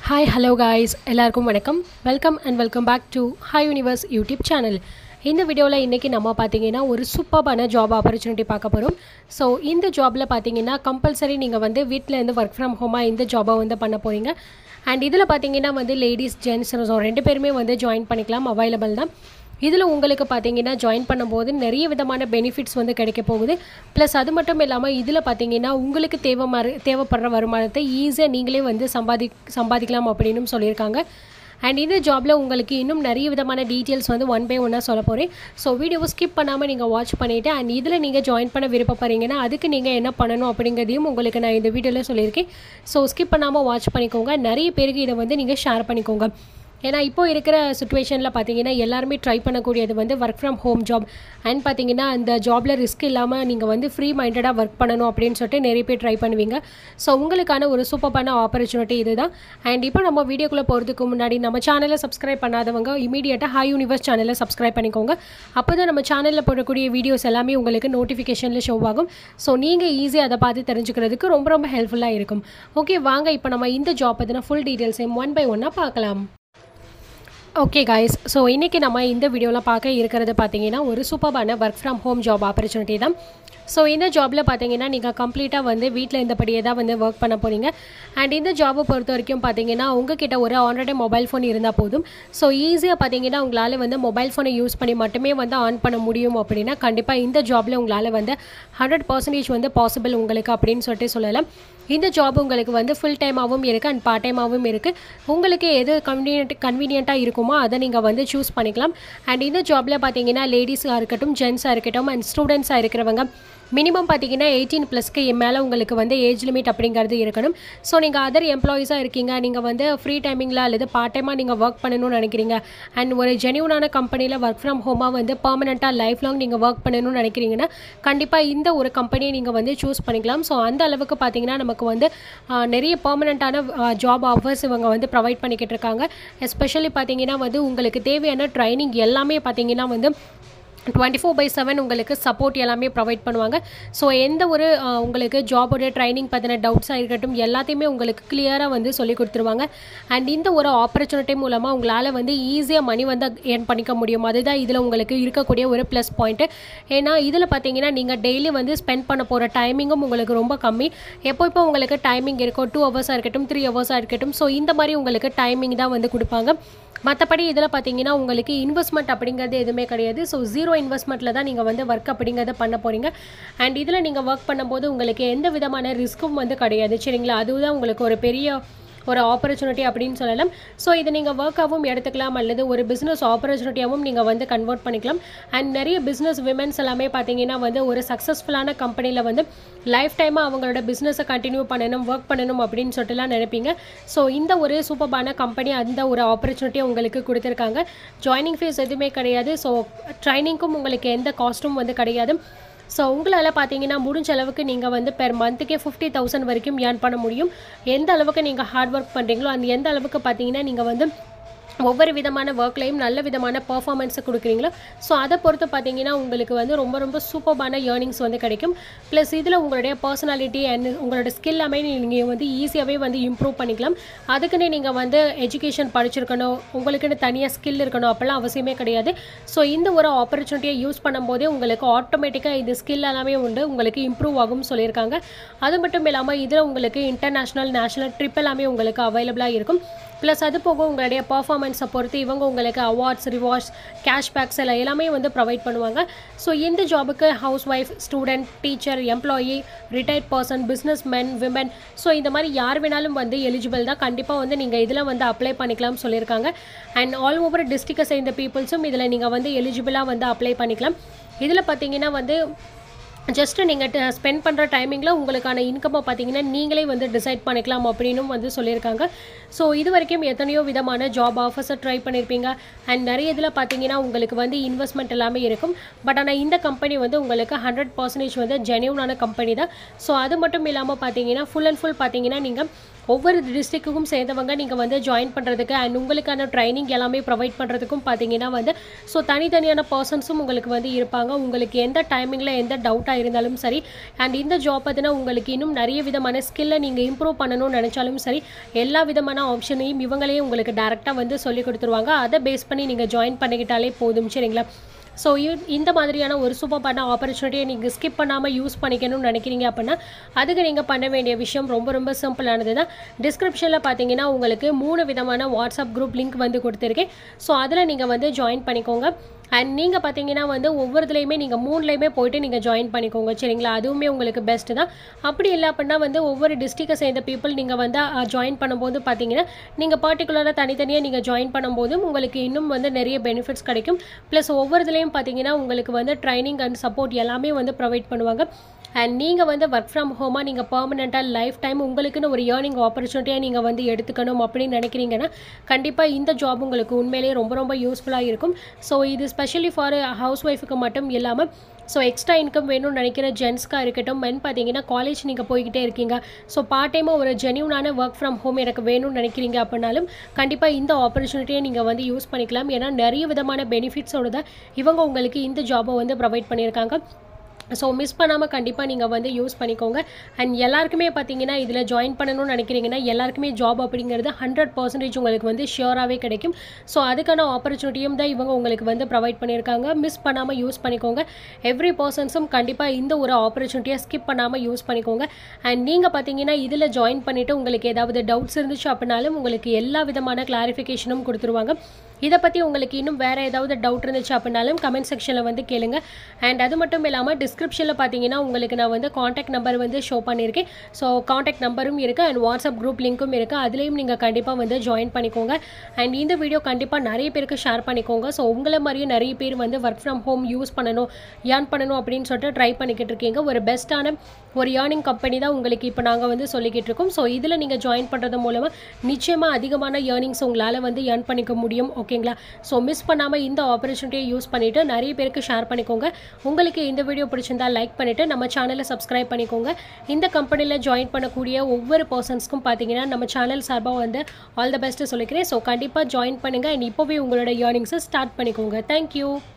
Hi, hello guys. எல்லாருக்கும் வணக்கம். Welcome and welcome back to HiiiUniverse YouTube channel. இந்த வீடியோல இன்னைக்கு நம்ம பாத்தீங்கன்னா ஒரு சூப்பரான ஜாப் ஆப்பர்சூனிட்டி பார்க்க போறோம். சோ இந்த ஜாப்ல பாத்தீங்கன்னா கம்பல்சரி நீங்க வந்து வீட்ல இருந்து வர்க் ஃப்ரம் ஹோமா இந்த ஜாபை வந்து பண்ண போறீங்க. And இதுல பாத்தீங்கன்னா வந்து லேடிஸ் ஜென்ட்ஸ் ரெண்டு பேருமே வந்து ஜாயின் பண்ணிக்கலாம், அவைலபிள் தான். இதில் உங்களுக்கு பார்த்தீங்கன்னா ஜாயின் பண்ணும்போது நிறைய விதமான பெனிஃபிட்ஸ் வந்து கிடைக்க போகுது. ப்ளஸ் அது மட்டும் இல்லாமல் இதில் பார்த்தீங்கன்னா உங்களுக்கு தேவைப்படுற வருமானத்தை ஈஸியாக நீங்களே வந்து சம்பாதிக்கலாம் அப்படின்னு சொல்லியிருக்காங்க. அண்ட் இந்த ஜாபில் உங்களுக்கு இன்னும் நிறைய விதமான டீட்டெயில்ஸ் வந்து ஒன் பை ஒன்னாக சொல்ல போகிறேன். ஸோ வீடியோவை ஸ்கிப் பண்ணாமல் நீங்கள் வாட்ச் பண்ணிவிட்டு அண்ட் இதில் நீங்கள் ஜாயின் பண்ண விருப்பப்படுறீங்கன்னா அதுக்கு நீங்கள் என்ன பண்ணணும் அப்படிங்கிறதையும் உங்களுக்கு நான் இந்த வீடியோவில் சொல்லியிருக்கேன். ஸோ ஸ்கிப் பண்ணாமல் வாட்ச் பண்ணிக்கோங்க. நிறைய பேருக்கு இதை வந்து நீங்கள் ஷேர் பண்ணிக்கோங்க. ஏன்னா இப்போ இருக்கிற சுச்சுவேஷனில் பார்த்தீங்கன்னா எல்லாருமே ட்ரை பண்ணக்கூடியது வந்து work from home job. And பார்த்தீங்கன்னா அந்த ஜாபில் ரிஸ்க் இல்லாமல் நீங்கள் வந்து ஃப்ரீ மைண்டடாக ஒர்க் பண்ணணும் அப்படின்னு சொல்லிட்டு நிறைய பேர் ட்ரை பண்ணுவீங்க. ஸோ உங்களுக்கான ஒரு சூப்பரான ஆப்பர்ச்சுனிட்டி இது தான். அண்ட் இப்போ நம்ம வீடியோக்குள்ளே போகிறதுக்கு முன்னாடி நம்ம சேனலை சப்ஸ்கிரைப் பண்ணாதவங்க இமீடியட்டாக HiiiUniverse சேனலை சப்ஸ்கிரைப் பண்ணிக்கோங்க. அப்போ தான் நம்ம சேனலில் போடக்கூடிய வீடியோஸ் எல்லாமே உங்களுக்கு நோட்டிஃபிகேஷனில் ஷோ ஆகும். ஸோ நீங்கள் ஈஸியாக அதை பார்த்து தெரிஞ்சுக்கிறதுக்கு ரொம்ப ஹெல்ப்ஃபுல்லாக இருக்கும். ஓகே, வாங்க இப்போ நம்ம இந்த ஜாப் பற்றின ஃபுல் டீட்டெயில்ஸையும் ஒன் பை ஒன்னாக பார்க்கலாம். ஓகே கைஸ், ஸோ இன்றைக்கி நம்ம இந்த வீடியோவில் பார்க்க இருக்கிறது பார்த்தீங்கன்னா ஒரு சூப்பரான work from home job opportunity தான். ஸோ இந்த ஜாபில் பார்த்தீங்கன்னா நீங்கள் கம்ப்ளீட்டாக வந்து வீட்டில் இருந்தபடியே தான் வந்து ஒர்க் பண்ண போகிறீங்க. அண்ட் இந்த ஜாபை பொறுத்த வரைக்கும் பார்த்தீங்கன்னா உங்ககிட்ட ஒரு ஆல்ரெடி மொபைல் ஃபோன் இருந்தால் போதும். ஸோ ஈஸியாக பார்த்தீங்கன்னா உங்களால் வந்து மொபைல் ஃபோனை யூஸ் பண்ணி மட்டுமே வந்து ஆன் பண்ண முடியும் அப்படின்னா கண்டிப்பாக இந்த ஜாபில் உங்களால் வந்து 100% வந்து பாசிபிள் உங்களுக்கு அப்படின்னு சொல்லிட்டு சொல்லலாம். இந்த ஜாப் உங்களுக்கு வந்து ஃபுல் டைமாகவும் இருக்குது அண்ட் பார்ட் டைமாகவும் இருக்குது. உங்களுக்கு எது கன்வீனியண்ட்டாக இருக்குமோ அதை நீங்கள் வந்து சூஸ் பண்ணிக்கலாம். அண்ட் இந்த ஜாபில் பார்த்தீங்கன்னா லேடிஸாக இருக்கட்டும், ஜென்ஸாக இருக்கட்டும் அண்ட் ஸ்டூடெண்ட்ஸாக இருக்கிறவங்க மினிமம் பார்த்தீங்கன்னா 18+க்கு மேலே உங்களுக்கு வந்து ஏஜ் லிமிட் அப்படிங்கிறது இருக்கணும். ஸோ நீங்கள் அதர் எம்ப்ளாயீஸாக இருக்கீங்க, நீங்கள் வந்து ஃப்ரீ டைமிங்கில் அல்லது பார்ட் டைமாக நீங்கள் ஒர்க் பண்ணணும்னு நினைக்கிறீங்க அண்ட் ஒரு ஜென்யூனான கம்பெனியில் ஒர்க் ஃப்ரம் ஹோமாக வந்து பர்மனெண்ட்டாக லைஃப் லாங் நீங்கள் ஒர்க் பண்ணணும்னு நினைக்கிறீங்கன்னா கண்டிப்பாக இந்த ஒரு கம்பெனியை நீங்கள் வந்து சூஸ் பண்ணிக்கலாம். ஸோ அந்த அளவுக்கு பார்த்தீங்கன்னா நமக்கு வந்து நிறைய பர்மனெண்ட்டான ஜாப் ஆஃபர்ஸ் இவங்க வந்து ப்ரொவைட் பண்ணிக்கிட்டு இருக்காங்க. எஸ்பெஷலி பார்த்தீங்கன்னா வந்து உங்களுக்கு தேவையான ட்ரைனிங் எல்லாமே பார்த்தீங்கன்னா வந்து 24/7 உங்களுக்கு சப்போர்ட் எல்லாமே ப்ரொவைட் பண்ணுவாங்க. ஸோ எந்த ஒரு உங்களுக்கு ஜாபோட ட்ரைனிங் பற்றின டவுட்ஸாக இருக்கட்டும் எல்லாத்தையுமே உங்களுக்கு கிளியராக வந்து சொல்லி கொடுத்துருவாங்க. அண்ட் இந்த ஒரு ஆப்பர்ச்சுனிட்டி மூலமாக உங்களால் வந்து ஈஸியாக மணி வந்து ஏர்ன் பண்ணிக்க முடியும். அதுதான் இதில் உங்களுக்கு இருக்கக்கூடிய ஒரு ப்ளஸ் பாயிண்ட்டு. ஏன்னா இதில் பார்த்தீங்கன்னா நீங்கள் டெய்லி வந்து ஸ்பெண்ட் பண்ண போகிற டைமிங்கும் உங்களுக்கு ரொம்ப கம்மி. எப்போ உங்களுக்கு டைமிங் இருக்கும் 2 ஹவர்ஸாக இருக்கட்டும் 3 ஹவர்ஸாக இருக்கட்டும். ஸோ இந்த மாதிரி உங்களுக்கு டைமிங் தான் வந்து கொடுப்பாங்க. மற்றபடி இதில் பார்த்தீங்கன்னா உங்களுக்கு இன்வெஸ்ட்மெண்ட் அப்படிங்கிறது எதுவுமே கிடையாது. ஸோ 0 இன்வெஸ்ட்மெண்ட்டில் தான் நீங்கள் வந்து ஒர்க் அப்படிங்கிறத பண்ண போகிறீங்க. அண்ட் இதில் நீங்கள் ஒர்க் பண்ணும்போது உங்களுக்கு எந்த விதமான ரிஸ்க்கும் வந்து கிடையாது, சரிங்களா? அதுதான் உங்களுக்கு ஒரு பெரிய ஒரு ஆப்பர்ச்சுனிட்டி அப்படின்னு சொல்லலாம். ஸோ இதை நீங்கள் ஒர்க்காகவும் எடுத்துக்கலாம் அல்லது ஒரு பிஸ்னஸ் ஆப்பர்ச்சுனிட்டியாகவும் நீங்கள் வந்து கன்வெர்ட் பண்ணிக்கலாம். அண்ட் நிறைய பிஸ்னஸ் விமென்ஸ் எல்லாமே பார்த்தீங்கன்னா வந்து ஒரு சக்ஸஸ்ஃபுல்லான கம்பெனியில் வந்து லைஃப் டைமாக அவங்களோட பிஸ்னஸை கண்டினியூ பண்ணணும், ஒர்க் பண்ணணும் அப்படின்னு சொல்லிட்டுலாம் நினைப்பீங்க. ஸோ இந்த ஒரு சூப்பரான கம்பெனி அந்த ஒரு ஆப்பர்ச்சுனிட்டியை உங்களுக்கு கொடுத்துருக்காங்க. ஜாயினிங் ஃபீஸ் எதுவுமே கிடையாது. ஸோ ட்ரைனிங்க்கும் உங்களுக்கு எந்த காஸ்ட்டும் வந்து கிடையாது. ஸோ உங்களால் பார்த்தீங்கன்னா முடிஞ்ச அளவுக்கு நீங்கள் வந்து பெர் மந்த்துக்கே 50,000 வரைக்கும் ஏர்ன் பண்ண முடியும். எந்த அளவுக்கு நீங்கள் ஹார்ட் ஒர்க் பண்ணுறீங்களோ அந்த எந்த அளவுக்கு பார்த்தீங்கன்னா நீங்கள் வந்து ஒவ்வொரு விதமான ஒர்க்லையும் நல்ல விதமான பர்ஃபார்மன்ஸை கொடுக்குறீங்களோ ஸோ அதை பொறுத்து பார்த்தீங்கன்னா உங்களுக்கு வந்து ரொம்ப சூப்பரான ஏர்னிங்ஸ் வந்து கிடைக்கும். ப்ளஸ் இதில் உங்களுடைய பர்சனாலிட்டி அண்ட் உங்களோட ஸ்கில் எல்லாமே நீங்கள் வந்து ஈஸியாகவே வந்து இம்ப்ரூவ் பண்ணிக்கலாம். அதுக்குன்னு நீங்கள் வந்து எஜுகேஷன் படிச்சிருக்கணும், உங்களுக்குன்னு தனியாக ஸ்கில் இருக்கணும் அப்போல்லாம் அவசியமே கிடையாது. ஸோ இந்த ஒரு ஆப்பர்ச்சுனிட்டியை யூஸ் பண்ணும்போதே உங்களுக்கு ஆட்டோமேட்டிக்காக இந்த ஸ்கில் எல்லாமே உண்டு உங்களுக்கு இம்ப்ரூவ் ஆகும்னு சொல்லியிருக்காங்க. அது மட்டும் இல்லாமல் இதில் உங்களுக்கு இன்டர்நேஷ்னல் நேஷ்னல் ட்ரிப் எல்லாமே உங்களுக்கு அவைலபிளாக இருக்கும். ப்ளஸ் அது போக உங்களுடைய பர்ஃபார்மன்ஸை பொறுத்து இவங்க உங்களுக்கு அவார்ட்ஸ், ரிவார்ட்ஸ், கேஷ்பேக்ஸ் எல்லாமே வந்து ப்ரொவைட் பண்ணுவாங்க. ஸோ இந்த ஜாபுக்கு housewife, student, teacher, employee, retired person, business men, women so இந்த மாதிரி யார் வேணாலும் வந்து எலிஜிபிள் தான். கண்டிப்பாக வந்து நீங்கள் இதில் வந்து அப்ளை பண்ணிக்கலாம்னு சொல்லியிருக்காங்க. அண்ட் ஆல் ஓவர் டிஸ்ட்ரிக்டை சேர்ந்த பீப்புள்ஸும் இதில் நீங்கள் வந்து எலிஜிபிளாக வந்து அப்ளை பண்ணிக்கலாம். இதில் பார்த்தீங்கன்னா வந்து ஜஸ்ட்டு நீங்கள் ஸ்பெண்ட் பண்ணுற டைமிங்கில் உங்களுக்கான இன்கம்மை பார்த்தீங்கன்னா நீங்களே வந்து டிசைட் பண்ணிக்கலாம் அப்படின்னும் வந்து சொல்லியிருக்காங்க. ஸோ இது வரைக்கும் எத்தனையோ விதமான ஜாப் ஆஃபர்ஸை ட்ரை பண்ணியிருப்பீங்க அண்ட் நிறைய இதில் பார்த்தீங்கன்னா உங்களுக்கு வந்து இன்வெஸ்ட்மெண்ட் எல்லாமே இருக்கும். பட் ஆனால் இந்த கம்பெனி வந்து உங்களுக்கு 100% வந்து ஜென்யூனான கம்பெனி தான். ஸோ அது மட்டும் இல்லாமல் பார்த்தீங்கன்னா ஃபுல் அண்ட் ஃபுல் பார்த்தீங்கன்னா நீங்கள் ஒவ்வொரு டிஸ்ட்ரிக்ட்டுக்கும் சேர்ந்தவங்க நீங்கள் வந்து ஜாயின் பண்ணுறதுக்கு அண்ட் உங்களுக்கான ட்ரைனிங் எல்லாமே ப்ரொவைட் பண்ணுறதுக்கும் பார்த்தீங்கன்னா வந்து ஸோ தனித்தனியான பர்சன்ஸும் உங்களுக்கு வந்து இருப்பாங்க. உங்களுக்கு எந்த டைமிங்கில் எந்த டவுட்டாக இருந்தாலும் சரி அண்ட் இந்த ஜாப் பார்த்தினா உங்களுக்கு இன்னும் நிறைய விதமான ஸ்கில்லை நீங்கள் இம்ப்ரூவ் பண்ணணும்னு நினச்சாலும் சரி எல்லா விதமான ஆப்ஷனையும் இவங்களே உங்களுக்கு டேரெக்டாக வந்து சொல்லி கொடுத்துருவாங்க. அதை பேஸ் பண்ணி நீங்கள் ஜாயின் பண்ணிக்கிட்டாலே போதும். சரிங்களா? ஸோ இந்த மாதிரியான ஒரு சூப்பரான ஆப்பர்ச்சுனிட்டியை நீங்கள் ஸ்கிப் பண்ணாமல் யூஸ் பண்ணிக்கணும்னு நினைக்கிறீங்க அப்படின்னா அதுக்கு நீங்கள் பண்ண வேண்டிய விஷயம் ரொம்ப சிம்பிளானது தான். டிஸ்கிரிப்ஷனில் பார்த்தீங்கன்னா உங்களுக்கு 3 விதமான வாட்ஸ்அப் குரூப் லிங்க் வந்து கொடுத்துருக்கேன். ஸோ அதில் நீங்கள் வந்து ஜாயின் பண்ணிக்கோங்க. அண்ட் நீங்கள் பார்த்தீங்கன்னா வந்து ஒவ்வொருத்துலேயுமே நீங்கள் 3லேயுமே போய்ட்டு நீங்கள் ஜாயின் பண்ணிக்கோங்க. சரிங்களா? அதுவுமே உங்களுக்கு பெஸ்ட்டு தான். அப்படி இல்லை அப்படின்னா வந்து ஒவ்வொரு டிஸ்ட்ரிக்டை சேர்ந்த பீப்புள் நீங்கள் வந்து ஜாயின் பண்ணும்போது பார்த்தீங்கன்னா நீங்கள் பர்டிகுலராக தனித்தனியாக நீங்கள் ஜாயின் பண்ணும்போதும் உங்களுக்கு இன்னும் வந்து நிறைய பெனிஃபிட்ஸ் கிடைக்கும். ப்ளஸ் ஒவ்வொருத்துலேயும் பார்த்தீங்கன்னா உங்களுக்கு வந்து ட்ரைனிங் அண்ட் சப்போர்ட் எல்லாமே வந்து ப்ரொவைட் பண்ணுவாங்க. அண்ட் நீங்கள் வந்து ஒர்க் ஃப்ரம் ஹோமாக நீங்கள் பர்மனெண்ட்டாக லைஃப் டைம் உங்களுக்குன்னு ஒரு ஏர்னிங் ஆப்பர்ச்சுனிட்டியாக நீங்கள் வந்து எடுத்துக்கணும் அப்படின்னு நினைக்கிறீங்கன்னா கண்டிப்பாக இந்த ஜாப் உங்களுக்கு உண்மையிலேயே ரொம்ப யூஸ்ஃபுல்லாக இருக்கும். ஸோ இது ஸ்பெஷலி ஃபார் ஹவுஸ் ஒய்ஃபுக்கு மட்டும் இல்லாமல் ஸோ எக்ஸ்ட்ரா இன்கம் வேணும்னு நினைக்கிற ஜென்ஸ்க்காக இருக்கட்டும், மென் பார்த்தீங்கன்னா காலேஜ் நீங்கள் போய்கிட்டே இருக்கீங்க, ஸோ பார்ட் டைமாக ஒரு ஜென்யூனான ஒர்க் ஃப்ரம் ஹோம் எனக்கு வேணும்னு நினைக்கிறீங்க அப்படின்னாலும் கண்டிப்பாக இந்த ஆப்பர்ச்சுனிட்டியை நீங்கள் வந்து யூஸ் பண்ணிக்கலாம். ஏன்னா நிறைய விதமான பெனிஃபிட்ஸோடு தான் இவங்க உங்களுக்கு இந்த ஜாபை வந்து ப்ரொவைட் பண்ணியிருக்காங்க. ஸோ மிஸ் பண்ணாமல் கண்டிப்பாக நீங்கள் வந்து யூஸ் பண்ணிக்கோங்க. அண்ட் எல்லாருக்குமே பார்த்தீங்கன்னா இதில் ஜாயின் பண்ணணும்னு நினைக்கிறீங்கன்னா எல்லாருக்குமே ஜாப் அப்படிங்கிறது 100% உங்களுக்கு வந்து ஷியோராகவே கிடைக்கும். ஸோ அதுக்கான ஆப்பர்ச்சுனிட்டியும் தான் இவங்க உங்களுக்கு வந்து ப்ரொவைட் பண்ணியிருக்காங்க. மிஸ் பண்ணாமல் யூஸ் பண்ணிக்கோங்க. எவ்ரி பர்சன்ஸும் கண்டிப்பாக இந்த ஒரு ஆப்பர்ச்சுனிட்டியை ஸ்கிப் பண்ணாமல் யூஸ் பண்ணிக்கோங்க. அண்ட் நீங்கள் பார்த்தீங்கன்னா இதில் ஜாயின் பண்ணிவிட்டு உங்களுக்கு ஏதாவது டவுட்ஸ் இருந்துச்சு அப்படின்னாலும் உங்களுக்கு எல்லா விதமான கிளாரிஃபிகேஷனும் கொடுத்துருவாங்க. இதை பற்றி உங்களுக்கு இன்னும் வேறு ஏதாவது டவுட் இருந்துச்சு அப்படின்னாலும் கமெண்ட் செக்ஷனில் வந்து கேளுங்க. அண்ட் அது மட்டும் இல்லாமல் டிஸ்கிரிப்ஷனில் பார்த்தீங்கன்னா உங்களுக்கு நான் வந்து காண்டாக்ட் நம்பர் வந்து ஷோ பண்ணியிருக்கேன். ஸோ காண்டாக்ட் நம்பரும் இருக்குது அண்ட் வாட்ஸ்அப் குரூப் லிங்க்கும் இருக்குது. அதுலேயும் நீங்கள் கண்டிப்பாக வந்து ஜாயின் பண்ணிக்கோங்க. அண்ட் இந்த வீடியோ கண்டிப்பாக நிறைய பேருக்கு ஷேர் பண்ணிக்கோங்க. ஸோ உங்களை மாதிரியே நிறைய பேர் வந்து ஒர்க் ஃப்ரம் ஹோம் யூஸ் பண்ணணும், ஏர்ன் பண்ணணும் அப்படின்னு சொல்லிட்டு ட்ரை பண்ணிக்கிட்டு இருக்கீங்க. ஒரு பெஸ்ட்டான ஒரு ஏர்னிங் கம்பெனி தான் உங்களுக்கு இப்போ நாங்கள் வந்து சொல்லிக்கிட்டு இருக்கோம். ஸோ இதில் நீங்கள் ஜாயின் பண்ணுறது மூலமாக நிச்சயமாக அதிகமான ஏர்னிங்ஸ் உங்களால் வந்து ஏர்ன் பண்ணிக்க முடியும். ஓகேங்களா? ஸோ மிஸ் பண்ணாமல் இந்த ஆப்பர்ச்சுனிட்டியை யூஸ் பண்ணிவிட்டு நிறைய பேருக்கு ஷேர் பண்ணிக்கோங்க. உங்களுக்கு இந்த வீடியோ பிடிச்சிருந்தா லைக் பண்ணிவிட்டு நம்ம சேனலை சப்ஸ்கிரைப் பண்ணிக்கோங்க. இந்த கம்பெனியில் ஜாயின் பண்ணக்கூடிய ஒவ்வொரு பர்சன்ஸ்க்கும் பார்த்தீங்கன்னா நம்ம சேனல் சார்பாக வந்து ஆல் த பெஸ்ட்டு சொல்லிக்கிறேன். ஸோ கண்டிப்பாக ஜாயின் பண்ணுங்கள் அண்ட் இப்போவே உங்களோட ஏர்னிங்ஸை ஸ்டார்ட் பண்ணிக்கோங்க. தேங்க்யூ.